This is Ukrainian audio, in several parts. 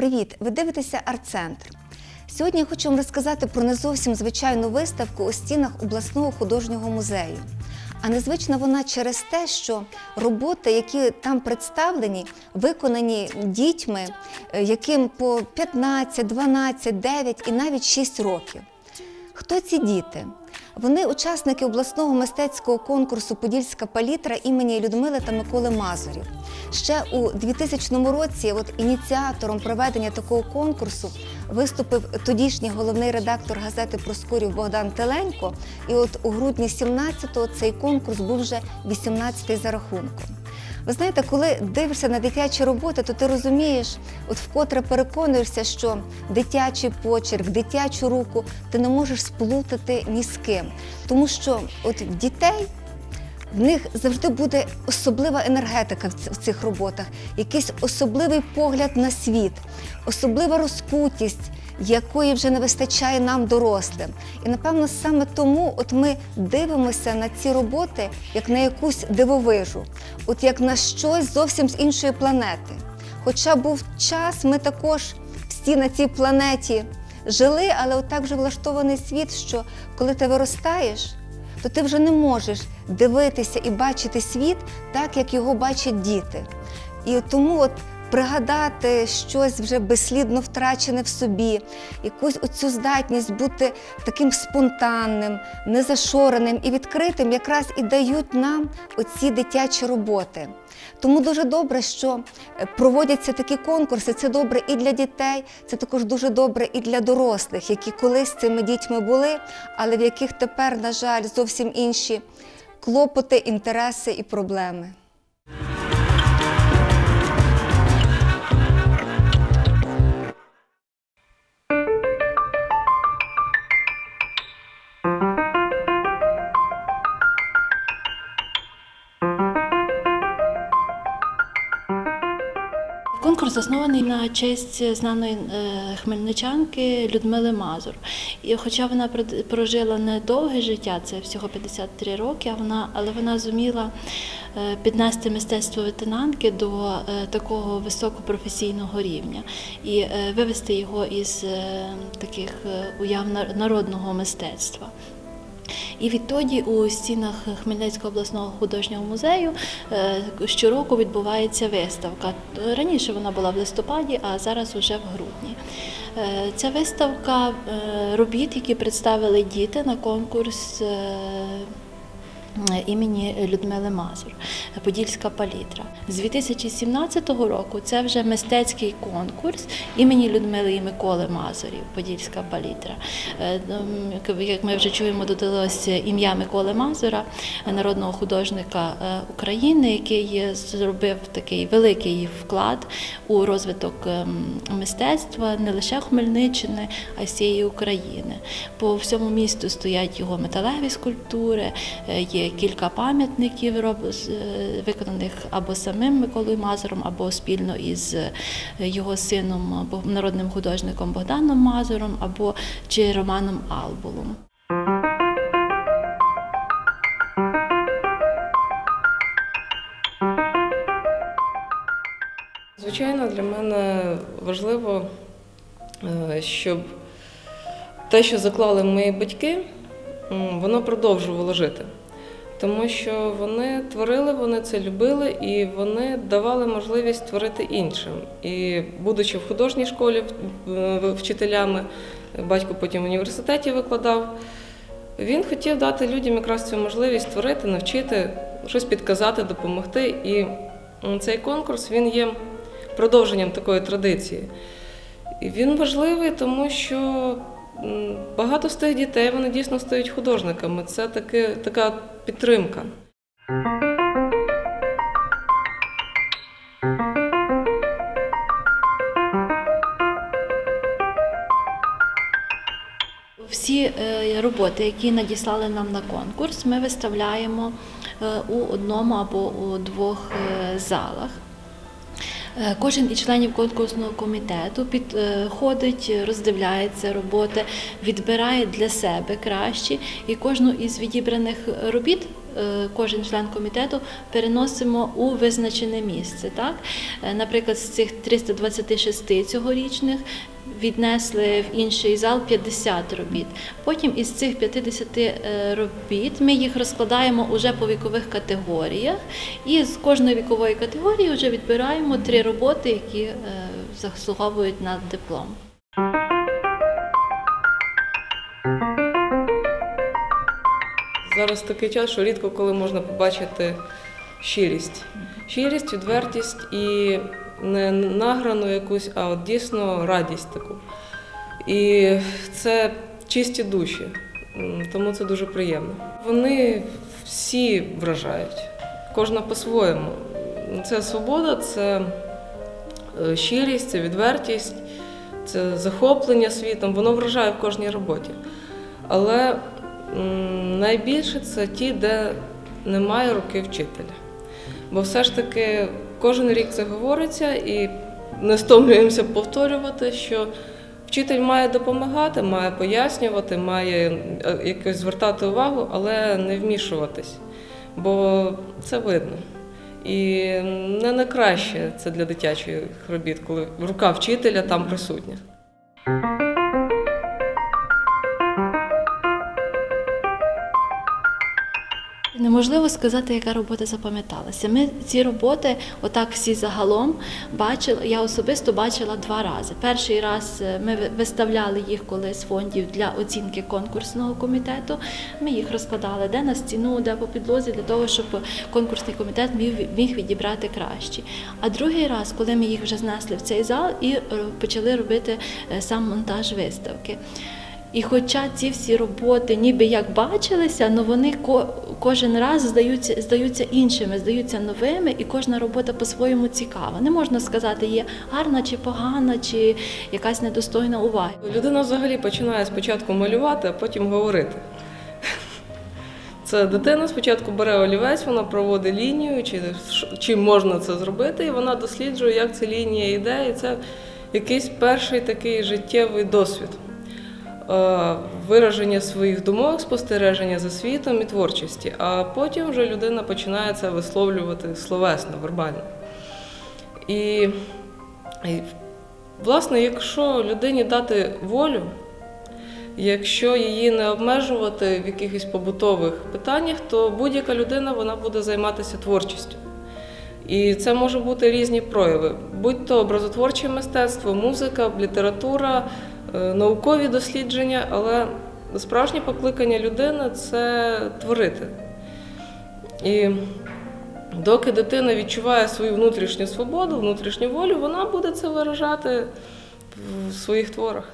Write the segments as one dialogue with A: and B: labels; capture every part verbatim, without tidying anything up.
A: Привіт! Ви дивитеся «Арт-центр». Сьогодні я хочу вам розказати про не зовсім звичайну виставку у стінах обласного художнього музею. А незвична вона через те, що роботи, які там представлені, виконані дітьми, яким по п'ятнадцять, дванадцять, дев'ять і навіть шість років. Хто ці діти? Вони учасники обласного мистецького конкурсу «Подільська палітра» імені Людмили та Миколи Мазурів. Ще у двохтисячному році от, ініціатором проведення такого конкурсу виступив тодішній головний редактор газети «Проскурів» Богдан Теленько. І от у грудні сімнадцятого цей конкурс був вже вісімнадцятий за рахунком. Ви знаєте, коли дивишся на дитячі роботи, то ти розумієш, от вкотре переконуєшся, що дитячий почерк, дитячу руку ти не можеш сплутати ні з ким. Тому що от в дітей, в них завжди буде особлива енергетика в цих роботах, якийсь особливий погляд на світ, особлива розкутість, якої вже не вистачає нам, дорослим. І, напевно, саме тому от ми дивимося на ці роботи як на якусь дивовижу, от як на щось зовсім з іншої планети. Хоча був час, ми також всі на цій планеті жили, але от так вже влаштований світ, що коли ти виростаєш, то ти вже не можеш дивитися і бачити світ так, як його бачать діти. І тому от пригадати щось вже безслідно втрачене в собі, якусь оцю здатність бути таким спонтанним, незашореним і відкритим якраз і дають нам оці дитячі роботи. Тому дуже добре, що проводяться такі конкурси, це добре і для дітей, це також дуже добре і для дорослих, які колись цими дітьми були, але в яких тепер, на жаль, зовсім інші клопоти, інтереси і проблеми.
B: Конкурс заснований на честь знаної хмельничанки Людмили Мазур. І хоча вона прожила недовге життя, це всього п'ятдесят три роки, вона, але вона зуміла піднести мистецтво ветенанки до такого високопрофесійного рівня і вивести його із таких уяв народного мистецтва. І відтоді у стінах Хмельницького обласного художнього музею щороку відбувається виставка. Раніше вона була в листопаді, а зараз уже в грудні. Ця виставка робіт, які представили діти на конкурс імені Людмили Мазур «Подільська палітра». З дві тисячі сімнадцятого року це вже мистецький конкурс імені Людмили і Миколи Мазурів «Подільська палітра». Як ми вже чуємо, додалося ім'я Миколи Мазура, народного художника України, який зробив такий великий вклад у розвиток мистецтва не лише Хмельниччини, а й всієї України. По всьому місту стоять його металеві скульптури, є кілька пам'ятників, виконаних або самим Миколою Мазуром, або спільно із його сином, народним художником Богданом Мазуром, або чи Романом Албулом.
C: Звичайно, для мене важливо, щоб те, що заклали мої батьки, воно продовжувало жити. Тому що вони творили, вони це любили і вони давали можливість творити іншим. І будучи в художній школі вчителями, батько потім в університеті викладав, він хотів дати людям якраз цю можливість творити, навчити, щось підказати, допомогти. І цей конкурс, він є продовженням такої традиції. І він важливий, тому що багато з тих дітей, вони дійсно стають художниками. Це таки, така підтримка.
B: Всі роботи, які надіслали нам на конкурс, ми виставляємо у одному або у двох залах. Кожен із членів конкурсного комітету підходить, роздивляється роботи, відбирає для себе кращі, і кожну із відібраних робіт е, кожен член комітету переносимо у визначене місце. Так? Е, Наприклад, з цих триста двадцяти шести цьогорічних віднесли в інший зал п'ятдесят робіт. Потім із цих п'ятдесят робіт ми їх розкладаємо уже по вікових категоріях, і з кожної вікової категорії вже відбираємо три роботи, які е, заслуговують на диплом.
C: Зараз такий час, що рідко коли можна побачити щирість. Щирість, відвертість і не награну якусь, а от дійсно радість таку. І це чисті душі, тому це дуже приємно. Вони всі вражають, кожна по-своєму. Це свобода, це щирість, це відвертість, це захоплення світом, воно вражає в кожній роботі. Але найбільше це ті, де немає руки вчителя. Бо все ж таки кожен рік це говориться і не стомлюємося повторювати, що вчитель має допомагати, має пояснювати, має якось звертати увагу, але не вмішуватись, бо це видно. І не найкраще це для дитячих робіт, коли рука вчителя там присутня.
B: Неможливо сказати, яка робота запам'яталася. Ми ці роботи, отак всі загалом, бачили, я особисто бачила два рази. Перший раз ми виставляли їх колись з фондів для оцінки конкурсного комітету. Ми їх розкладали де на стіну, де по підлозі, для того, щоб конкурсний комітет міг, міг відібрати кращі. А другий раз, коли ми їх вже знесли в цей зал і почали робити сам монтаж виставки. І хоча ці всі роботи ніби як бачилися, але вони кожен раз здаються, здаються іншими, здаються новими, і кожна робота по-своєму цікава. Не можна сказати, є гарна чи погана, чи якась недостойна уваги.
C: Людина взагалі починає спочатку малювати, а потім говорити. Це дитина спочатку бере олівець, вона проводить лінію, чи, чим можна це зробити, і вона досліджує, як ця лінія йде, і це якийсь перший такий життєвий досвід. Вираження своїх думок, спостереження за світом і творчості, а потім вже людина починає це висловлювати словесно, вербально. І, і власне, якщо людині дати волю, якщо її не обмежувати в якихось побутових питаннях, то будь-яка людина вона буде займатися творчістю. І це можуть бути різні прояви, будь-то образотворче мистецтво, музика, література, наукові дослідження, але справжнє покликання людини – це творити. І доки дитина відчуває свою внутрішню свободу, внутрішню волю, вона буде це виражати в своїх творах.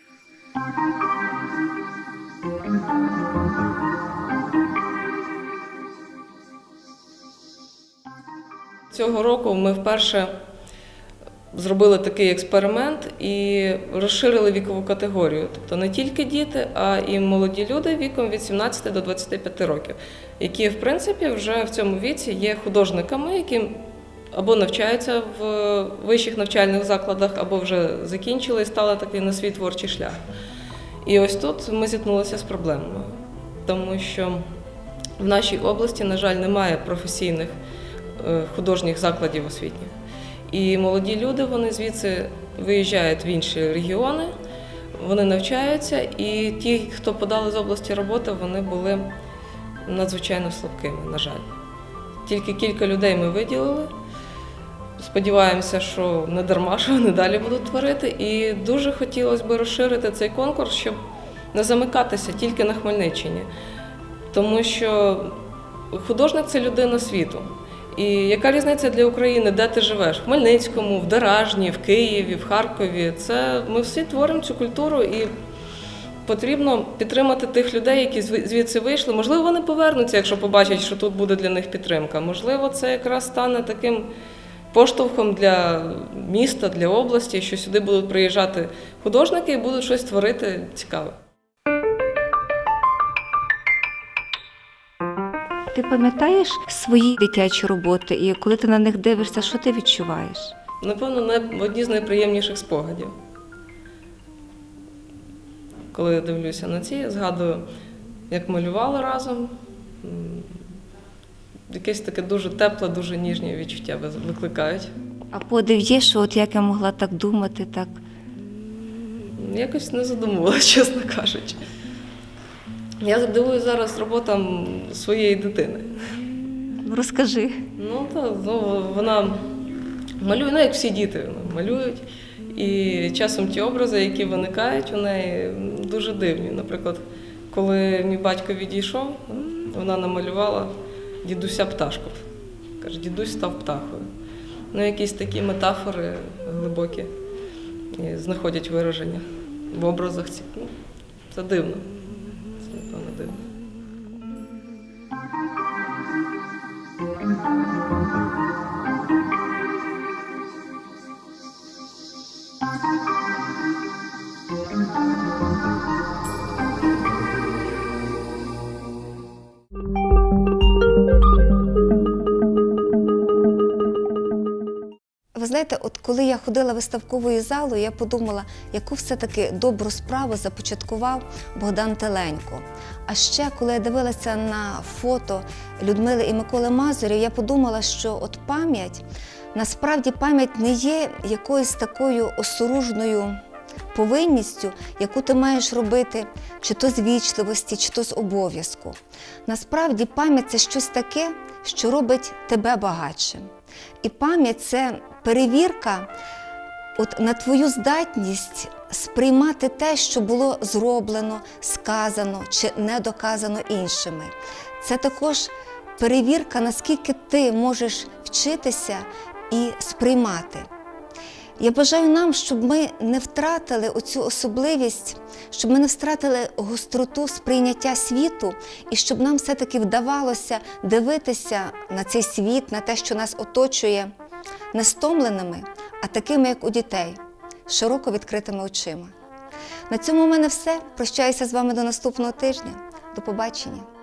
C: Цього року ми вперше зробили такий експеримент і розширили вікову категорію. Тобто не тільки діти, а і молоді люди віком від сімнадцяти до двадцяти п'яти років, які, в принципі, вже в цьому віці є художниками, які або навчаються в вищих навчальних закладах, або вже закінчили і стали такий на свій творчий шлях. І ось тут ми зіткнулися з проблемою, тому що в нашій області, на жаль, немає професійних художніх закладів освітніх. І молоді люди, вони звідси виїжджають в інші регіони, вони навчаються, і ті, хто подали з області роботи, вони були надзвичайно слабкими, на жаль. Тільки кілька людей ми виділили. Сподіваємося, що не дарма, що вони далі будуть творити. І дуже хотілося б розширити цей конкурс, щоб не замикатися тільки на Хмельниччині. Тому що художник – це людина світу. І яка різниця для України, де ти живеш? В Хмельницькому, в Деражні, в Києві, в Харкові. Це ми всі творимо цю культуру, і потрібно підтримати тих людей, які звідси вийшли. Можливо, вони повернуться, якщо побачать, що тут буде для них підтримка. Можливо, це якраз стане таким поштовхом для міста, для області, що сюди будуть приїжджати художники і будуть щось творити цікаве.
A: Ти пам'ятаєш свої дитячі роботи, і коли ти на них дивишся, що ти відчуваєш?
C: Напевно, одні з найприємніших спогадів. Коли я дивлюся на ці, згадую, як малювали разом, якесь таке дуже тепле, дуже ніжне відчуття викликають.
A: А подив є, що от як я могла так думати, так?
C: Якось не задумувалася, чесно кажучи. Я дивуюсь зараз роботам своєї дитини.
A: Розкажи.
C: Ну, так, ну, вона малює, ну, як всі діти малюють. І часом ті образи, які виникають у неї, дуже дивні. Наприклад, коли мій батько відійшов, вона намалювала дідуся пташку. Каже, дідусь став птахою. Ну, якісь такі метафори глибокі знаходять вираження в образах. Ну, це дивно. Це, напевно, дивно.
A: Ви знаєте, от коли я ходила виставковою залою, я подумала, яку все-таки добру справу започаткував Богдан Теленько. А ще, коли я дивилася на фото Людмили і Миколи Мазурів, я подумала, що от пам'ять, насправді пам'ять не є якоюсь такою осоружною повинністю, яку ти маєш робити чи то з вічливості, чи то з обов'язку. Насправді пам'ять – це щось таке, що робить тебе багатшим. І пам'ять – це перевірка от на твою здатність сприймати те, що було зроблено, сказано чи не доказано іншими. Це також перевірка, наскільки ти можеш вчитися і сприймати. Я бажаю нам, щоб ми не втратили оцю особливість, щоб ми не втратили гостроту сприйняття світу і щоб нам все-таки вдавалося дивитися на цей світ, на те, що нас оточує, не стомленими, а такими, як у дітей, широко відкритими очима. На цьому у мене все. Прощаюся з вами до наступного тижня. До побачення.